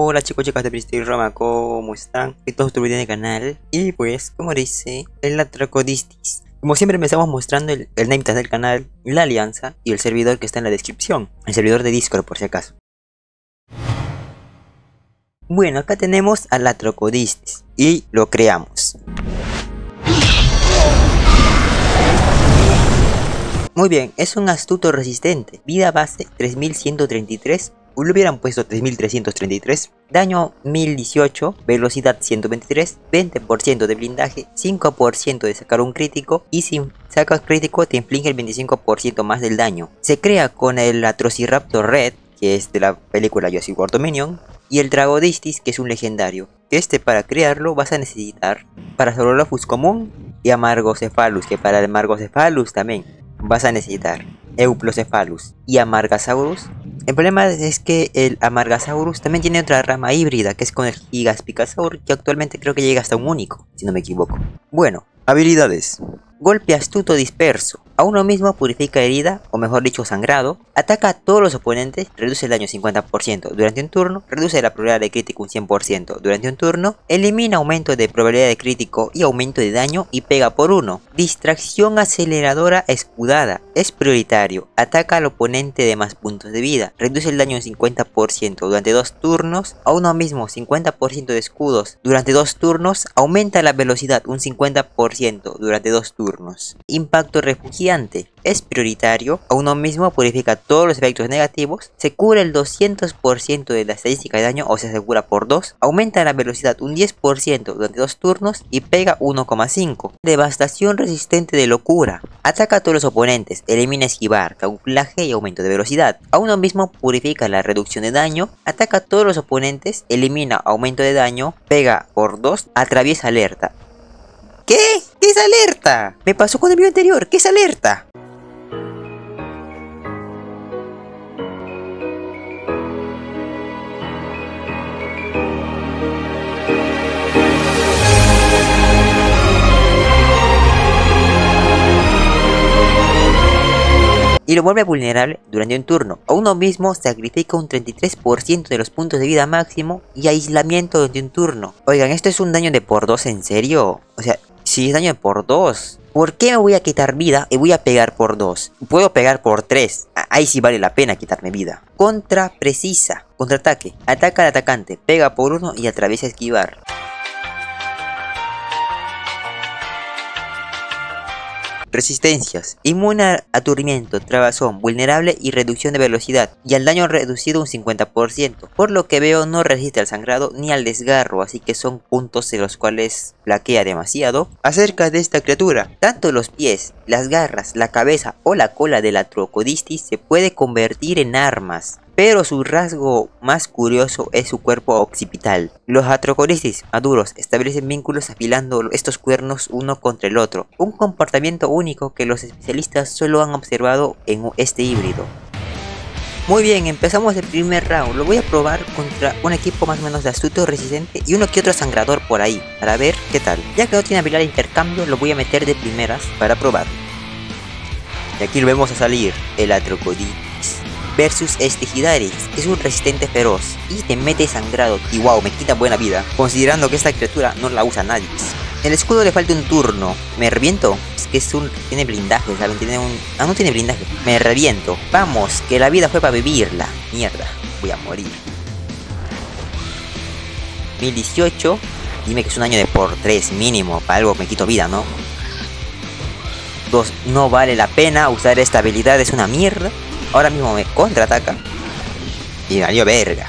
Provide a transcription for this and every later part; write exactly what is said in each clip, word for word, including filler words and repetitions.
Hola chicos, chicas de Prestige Roma, ¿cómo están? Soy todo video en el canal. Y pues, como dice, el Atrocodistis. Como siempre empezamos mostrando el, el name tag del canal, la alianza y el servidor que está en la descripción. El servidor de Discord por si acaso. Bueno, acá tenemos al Atrocodistis y lo creamos. Muy bien, es un astuto resistente. Vida base tres mil ciento treinta y tres. Le hubieran puesto tres mil trescientos treinta y tres. Daño mil dieciocho. Velocidad ciento veintitrés. veinte por ciento de blindaje. cinco por ciento de sacar un crítico. Y si sacas crítico te inflige el veinticinco por ciento más del daño. Se crea con el Atrociraptor Red, que es de la película Jurassic World Dominion. Y el Tragodistis, que es un legendario. Este para crearlo vas a necesitar Parasaurolophus común y Amargocephalus, que para el Amargocephalus también vas a necesitar Euplocephalus y Amargasaurus. El problema es que el Amargasaurus también tiene otra rama híbrida, que es con el Gigaspicasaur, que actualmente creo que llega hasta un único, si no me equivoco. Bueno, habilidades. Golpe astuto disperso. A uno mismo purifica herida, o mejor dicho sangrado. Ataca a todos los oponentes, reduce el daño cincuenta por ciento durante un turno. Reduce la probabilidad de crítico un cien por ciento durante un turno. Elimina aumento de probabilidad de crítico y aumento de daño y pega por uno. Distracción aceleradora escudada. Es prioritario. Ataca al oponente de más puntos de vida. Reduce el daño un cincuenta por ciento durante dos turnos. A uno mismo cincuenta por ciento de escudos durante dos turnos. Aumenta la velocidad un cincuenta por ciento durante dos turnos. Impacto refugiante. Es prioritario. A uno mismo purifica todos los efectos negativos. Se cura el doscientos por ciento de la estadística de daño, o sea, se cura por dos. Aumenta la velocidad un diez por ciento durante dos turnos y pega uno coma cinco. Devastación resistente de locura. Ataca a todos los oponentes. Elimina esquivar, camuflaje y aumento de velocidad. A uno mismo purifica la reducción de daño. Ataca a todos los oponentes. Elimina aumento de daño. Pega por dos. Atraviesa alerta. ¿Qué? ¿Qué es alerta? Me pasó con el video anterior. ¿Qué es alerta? Y lo vuelve vulnerable durante un turno. A uno mismo sacrifica un treinta y tres por ciento de los puntos de vida máximo y aislamiento durante un turno. Oigan, ¿esto es un daño de por dos en serio? O sea, si es daño de por dos, ¿por qué me voy a quitar vida y voy a pegar por dos? Puedo pegar por tres. Ahí sí vale la pena quitarme vida. Contra precisa. Contraataque. Ataca al atacante. Pega por uno y atraviesa esquivar. Resistencias. Inmune a aturdimiento, trabazón, vulnerable y reducción de velocidad. Y al daño reducido un cincuenta por ciento. Por lo que veo no resiste al sangrado ni al desgarro. Así que son puntos en los cuales flaquea demasiado. Acerca de esta criatura. Tanto los pies, las garras, la cabeza o la cola del Atrocodistis se puede convertir en armas. Pero su rasgo más curioso es su cuerpo occipital. Los Atrocodistis maduros establecen vínculos afilando estos cuernos uno contra el otro. Un comportamiento único que los especialistas solo han observado en este híbrido. Muy bien, empezamos el primer round. Lo voy a probar contra un equipo más o menos de astuto, resistente y uno que otro sangrador por ahí, para ver qué tal. Ya que no tiene habilidad de intercambio, lo voy a meter de primeras para probar. Y aquí lo vemos a salir, el Atrocodistis versus Estigidaris, que es un resistente feroz y te mete sangrado y wow, me quita buena vida, considerando que esta criatura no la usa nadie. El escudo le falta un turno. ¿Me reviento? Es que es un... tiene blindaje, ¿saben? Tiene un... ah, no tiene blindaje. Me reviento. Vamos, que la vida fue para vivirla. Mierda, voy a morir. mil dieciocho. Dime que es un daño de por tres mínimo. Para algo me quito vida, ¿no? dos. No vale la pena usar esta habilidad, es una mierda. Ahora mismo me contraataca. Y valió verga.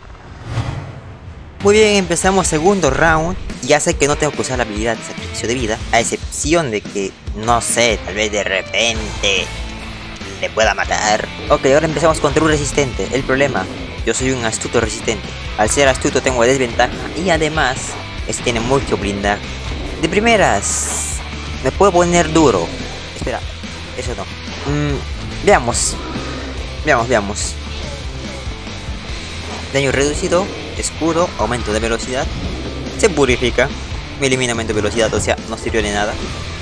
Muy bien, empezamos segundo round. Ya sé que no tengo que usar la habilidad de sacrificio de vida, a excepción de que, no sé, tal vez de repente le pueda matar. Ok, ahora empezamos contra un resistente. El problema, yo soy un astuto resistente. Al ser astuto tengo desventaja y además es que tiene mucho blindaje. De primeras, me puedo poner duro. Espera, eso no. Mm, veamos. Veamos, veamos. Daño reducido, escudo, aumento de velocidad. Se purifica. Me elimina aumento de velocidad, o sea, no sirvió de nada.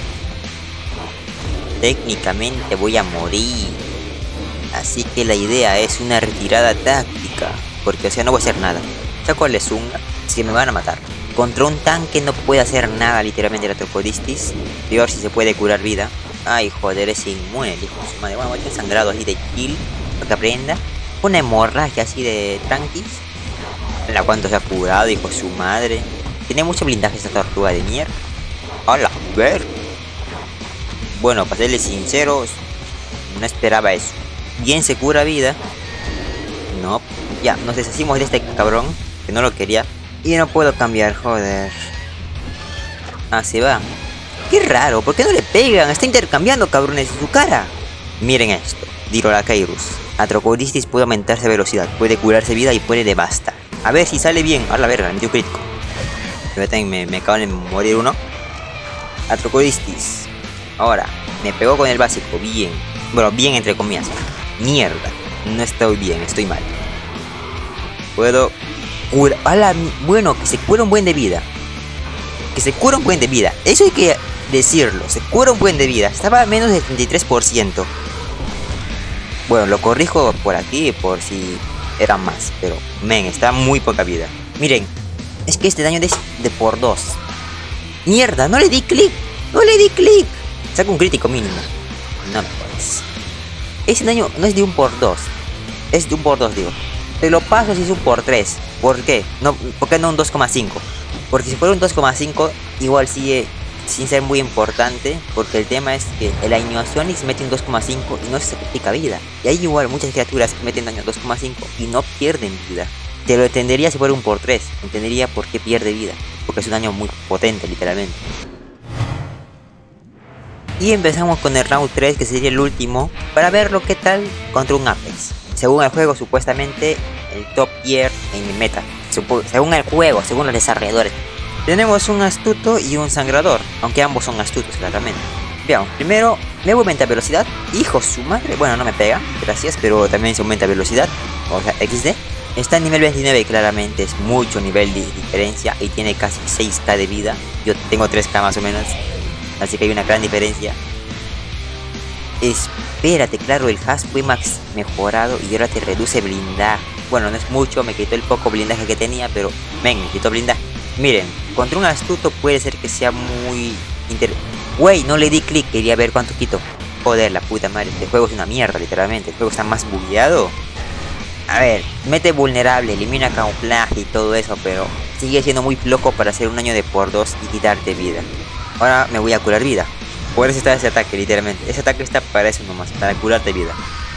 Técnicamente voy a morir. Así que la idea es una retirada táctica. Porque, o sea, no voy a hacer nada. saco el Lezunga, es que me van a matar. Contra un tanque no puede hacer nada literalmente la Trocodistis. Peor si se puede curar vida. Ay, joder, es inmune, hijo de su madre. Bueno, voy a sangrado así de kill, para que aprenda. Una hemorragia así de tranquis. La cuanto se ha curado, hijo de su madre. Tiene mucho blindaje esta tortuga de mierda. Hola, ver. Bueno, para serles sinceros, no esperaba eso. Bien se cura vida. No, ya, nos deshacimos de este cabrón, que no lo quería. Y no puedo cambiar, joder. Ah, se va. Qué raro, ¿por qué no le pegan? Está intercambiando, cabrones, en su cara. Miren esto, Dirolacairus. A Trocodistis puede aumentarse velocidad, puede curarse vida y puede devastar. A ver si sale bien. A la verga, me metió crítico. Me, me acabo de morir uno. A Trocodistis. Ahora, me pegó con el básico, bien. Bueno, bien entre comillas. Mierda, no estoy bien, estoy mal. Puedo curar. ¡Hala! Bueno, que se cura un buen de vida. Que se cura un buen de vida. Eso hay que decirlo. Se cura un buen de vida. Estaba a menos del treinta y tres por ciento. Bueno, lo corrijo por aquí por si era más. Pero, men, está muy poca vida. Miren, es que este daño es de por dos. Mierda, no le di clic. No le di clic. Saco un crítico mínimo. No me jodas. Ese daño no es de un por dos. Es de un por dos, digo. Te lo paso si es un por tres. ¿Por qué? No, ¿por qué no un dos coma cinco? Porque si fuera un dos coma cinco, igual sigue sin ser muy importante. Porque el tema es que el Animationix mete un dos coma cinco y no se sacrifica vida. Y hay igual muchas criaturas que meten daño dos coma cinco y no pierden vida. Te lo entendería si fuera un por tres. Entendería por qué pierde vida. Porque es un daño muy potente, literalmente. Y empezamos con el round tres, que sería el último, para verlo qué tal contra un Apex. Según el juego, supuestamente el top tier en el meta. Supo según el juego, según los desarrolladores. Tenemos un astuto y un sangrador, aunque ambos son astutos, claramente. Veamos, primero, me aumenta velocidad. Hijo su madre, bueno, no me pega, gracias, pero también se aumenta velocidad. O sea, equis de. Está en nivel veintinueve, claramente es mucho nivel de diferencia y tiene casi seis K de vida. Yo tengo tres K más o menos. Así que hay una gran diferencia. Espérate, claro, el hash fue max mejorado y ahora te reduce blindaje. Bueno, no es mucho, me quitó el poco blindaje que tenía, pero ven, me quitó blindaje. Miren, contra un astuto puede ser que sea muy inter... Wey, no le di clic, quería ver cuánto quito. Joder, la puta madre, este juego es una mierda, literalmente. El juego está más bugueado. A ver, mete vulnerable, elimina camuflaje y todo eso, pero sigue siendo muy flojo para hacer un daño de por dos y quitarte vida. Ahora me voy a curar vida. Por eso está ese ataque, literalmente. Ese ataque está para eso nomás, para curarte vida.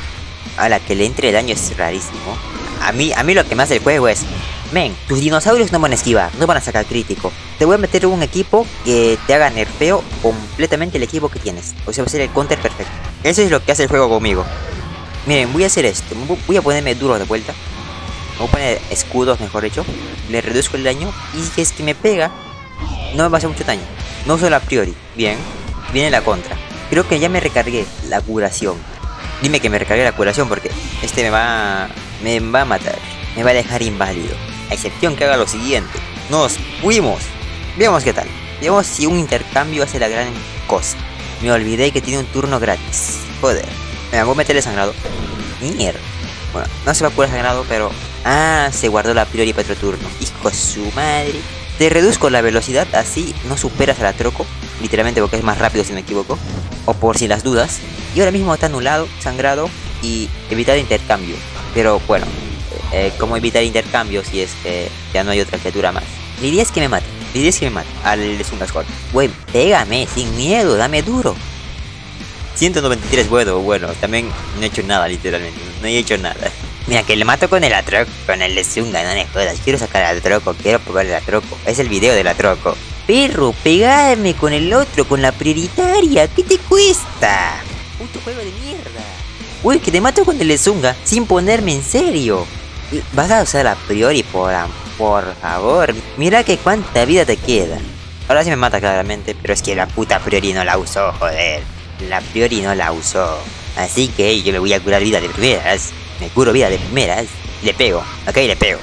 A la que le entre daño es rarísimo. A mí, a mí lo que me hace el juego es... Men, tus dinosaurios no van a esquivar, no van a sacar crítico. Te voy a meter un equipo que te haga nerfeo completamente el equipo que tienes. O sea, va a ser el counter perfecto. Eso es lo que hace el juego conmigo. Miren, voy a hacer esto. Voy a ponerme duro de vuelta. Voy a poner escudos, mejor dicho. Le reduzco el daño. Y si es que me pega, no me va a hacer mucho daño. No uso la priori. Bien. Viene la contra. Creo que ya me recargué la curación. Dime que me recargué la curación porque este me va... Me va a matar. Me va a dejar inválido. A excepción que haga lo siguiente. Nos fuimos. Veamos qué tal. Veamos si un intercambio hace la gran cosa. Me olvidé que tiene un turno gratis. Joder. Me voy a meterle sangrado. Mierda. Bueno, no se va a curar sangrado, pero... Ah, se guardó la priori para otro turno. Hijo de su madre. Te reduzco la velocidad, así no superas a la Troco. Literalmente porque es más rápido si no me equivoco. O por si las dudas. Y ahora mismo está anulado, sangrado y evitar intercambio. Pero bueno, eh, ¿cómo evitar intercambio si es que ya no hay otra criatura más? La idea es que me mate. La idea es que me mate. Al de Zungascott. Güey, pégame, sin miedo, dame duro. ciento noventa y tres, bueno, bueno, también no he hecho nada literalmente. No he hecho nada. Mira, que le mato con el Atroco, con el de Zunga, no me jodas. Quiero sacar al Atroco, quiero probar el Atroco. Es el video del Atroco. Perro, pegame con el otro, con la prioritaria. ¿Qué te cuesta? Puto juego de mierda. Uy, que te mato con el de Zunga, sin ponerme en serio. Vas a usar la priori, por, por favor. Mira que cuánta vida te queda. Ahora sí me mata claramente, pero es que la puta priori no la usó, joder. La priori no la usó. Así que yo me voy a curar vida de primeras. Me curo vida de primeras. Le pego. Ok, le pego.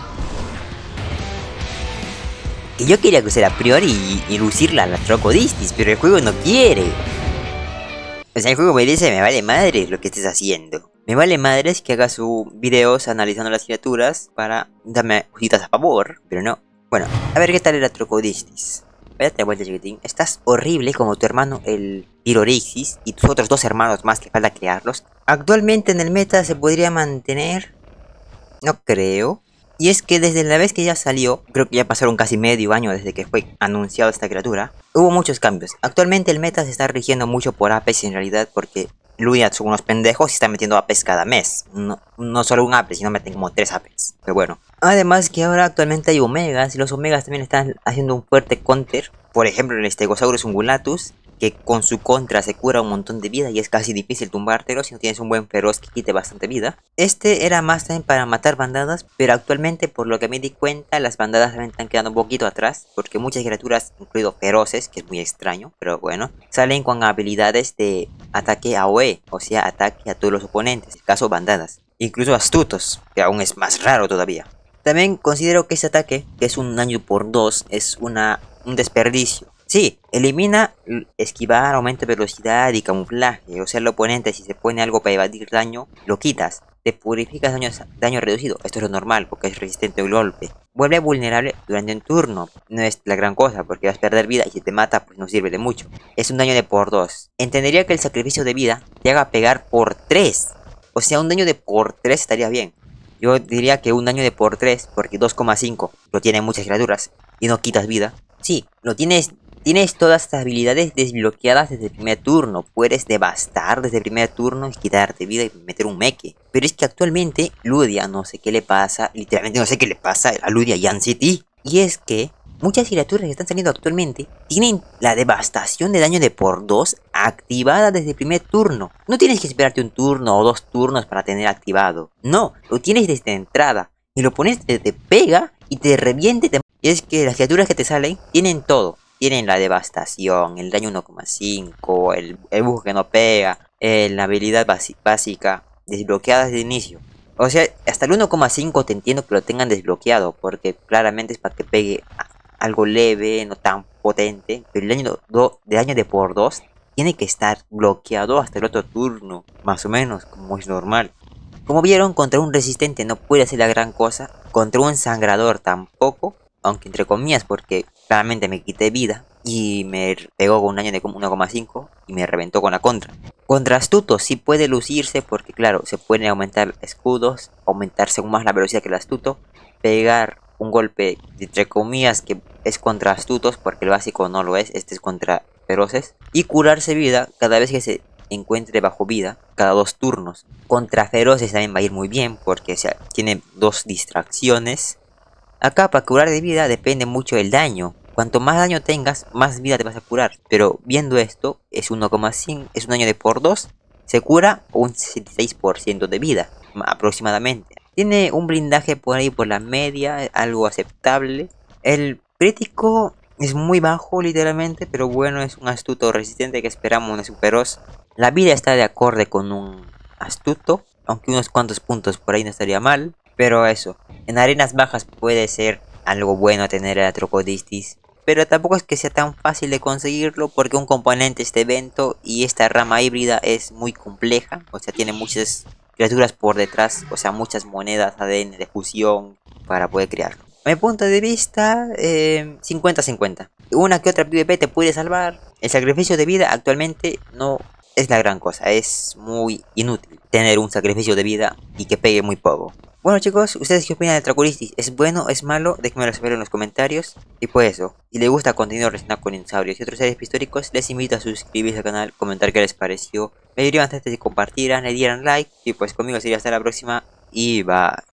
Que yo quería usar a priori y, y lucirla a la Trocodistis, pero el juego no quiere. O sea, el juego me dice, me vale madre lo que estés haciendo. Me vale madres que haga sus videos analizando las criaturas para darme cositas a favor, pero no. Bueno, a ver qué tal era Trocodistis. Váyate de vuelta, chiquitín. Estás horrible como tu hermano el Tirorixis y tus otros dos hermanos más que falta crearlos. Actualmente en el meta se podría mantener... No creo. Y es que desde la vez que ya salió, creo que ya pasaron casi medio año desde que fue anunciado esta criatura, hubo muchos cambios. Actualmente el meta se está rigiendo mucho por A P S en realidad, porque Ludia son unos pendejos y están metiendo A P S cada mes. No, no solo un A P S, sino meten como tres A P S. Pero bueno. Además que ahora actualmente hay Omegas, y los Omegas también están haciendo un fuerte counter. Por ejemplo el Stegosaurus ungulatus, que con su contra se cura un montón de vida y es casi difícil tumbártelo si no tienes un buen feroz que quite bastante vida. Este era más también para matar bandadas, pero actualmente por lo que me di cuenta las bandadas también están quedando un poquito atrás, porque muchas criaturas, incluido feroces, que es muy extraño, pero bueno, salen con habilidades de ataque A O E, o sea, ataque a todos los oponentes, en el caso bandadas, incluso astutos, que aún es más raro todavía. También considero que ese ataque, que es un daño por dos, es una, un desperdicio. Sí, elimina esquivar, aumenta velocidad y camuflaje. O sea, el oponente si se pone algo para evadir daño, lo quitas. Te purificas daño, daño reducido. Esto es lo normal porque es resistente al golpe. Vuelve vulnerable durante un turno. No es la gran cosa porque vas a perder vida y si te mata pues no sirve de mucho. Es un daño de por dos. Entendería que el sacrificio de vida te haga pegar por tres. O sea, un daño de por tres estaría bien. Yo diría que un daño de por tres porque dos coma cinco lo tienen muchas criaturas y no quitas vida. Sí, lo tienes... Tienes todas estas habilidades desbloqueadas desde el primer turno. Puedes devastar desde el primer turno y quitarte vida y meter un meque. Pero es que actualmente Ludia no sé qué le pasa. Literalmente no sé qué le pasa a Ludia Yan City. Y es que muchas criaturas que están saliendo actualmente tienen la devastación de daño de por dos activada desde el primer turno. No tienes que esperarte un turno o dos turnos para tener activado. No, lo tienes desde entrada. Y lo pones, te, te pega y te reviente. Te... Y es que las criaturas que te salen tienen todo. Tienen la devastación, el daño uno coma cinco, el, el bug que no pega, eh, la habilidad básica desbloqueada desde el inicio. O sea, hasta el uno coma cinco te entiendo que lo tengan desbloqueado, porque claramente es para que pegue algo leve, no tan potente. Pero el daño, do, de daño de por dos tiene que estar bloqueado hasta el otro turno, más o menos, como es normal. Como vieron, contra un resistente no puede hacer la gran cosa, contra un sangrador tampoco. Aunque entre comillas porque claramente me quité vida y me pegó con un daño de uno coma cinco y me reventó con la contra. Contra astuto sí puede lucirse porque claro, se pueden aumentar escudos, aumentar según más la velocidad que el astuto, pegar un golpe entre comillas que es contra astutos porque el básico no lo es, este es contra feroces, y curarse vida cada vez que se encuentre bajo vida, cada dos turnos. Contra feroces también va a ir muy bien porque o sea, tiene dos distracciones. Acá para curar de vida depende mucho del daño. Cuanto más daño tengas, más vida te vas a curar. Pero viendo esto, es uno coma cinco, es un daño de por dos. Se cura un sesenta y seis por ciento de vida, aproximadamente. Tiene un blindaje por ahí por la media, algo aceptable. El crítico es muy bajo literalmente, pero bueno, es un astuto resistente que esperamos una superos. La vida está de acorde con un astuto, aunque unos cuantos puntos por ahí no estaría mal. Pero eso, en arenas bajas puede ser algo bueno tener a Trocodistis. Pero tampoco es que sea tan fácil de conseguirlo porque un componente de este evento y esta rama híbrida es muy compleja. O sea, tiene muchas criaturas por detrás, o sea, muchas monedas A D N de fusión para poder crearlo. A mi punto de vista, cincuenta cincuenta. Una que otra PvP te puede salvar. El sacrificio de vida actualmente no es la gran cosa, es muy inútil tener un sacrificio de vida y que pegue muy poco. Bueno chicos, ¿ustedes qué opinan de Trocodistis? ¿Es bueno? ¿Es malo? Déjenmelo saber en los comentarios. Y pues eso, si les gusta contenido relacionado con dinosaurios y otros seres históricos, les invito a suscribirse al canal, comentar qué les pareció. Me dirían antes de que compartieran, le dieran like. Y pues conmigo sería hasta la próxima y bye.